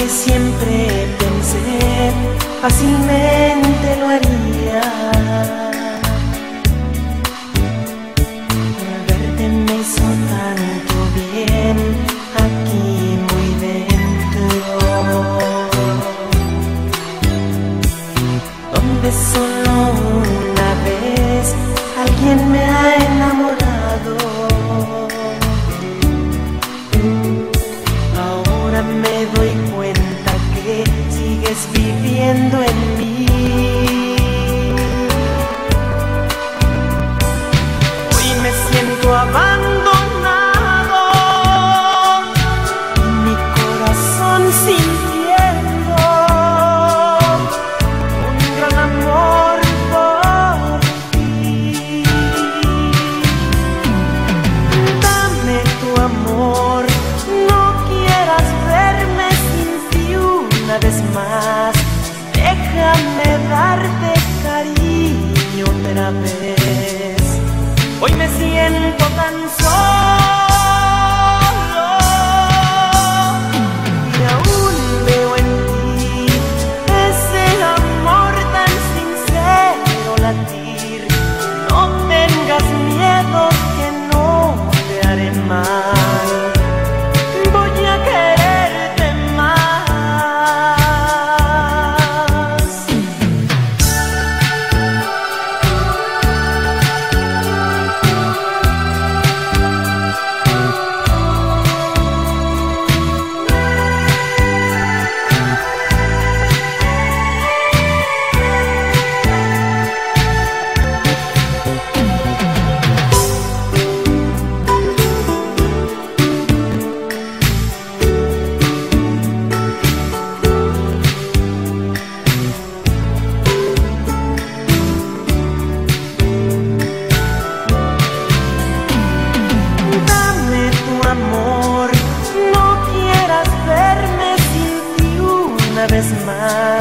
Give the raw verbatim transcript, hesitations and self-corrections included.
que siempre pensé, fácilmente lo haría. Verte me hizo tanto bien, aquí muy dentro, donde solo una vez alguien me ha enamorado. Ahora me doy cuenta que sigues viviendo en mí. Hoy me siento abandonado y mi corazón sintiendo un gran amor por ti. Dame tu amor, una vez más, déjame darte cariño otra vez. Hoy me siento tan solo y aún veo en ti ese amor tan sincero latir. No tengas miedo que no te haré mal. Voy a quererte más. Amor, no quieras verme sin ti una vez más.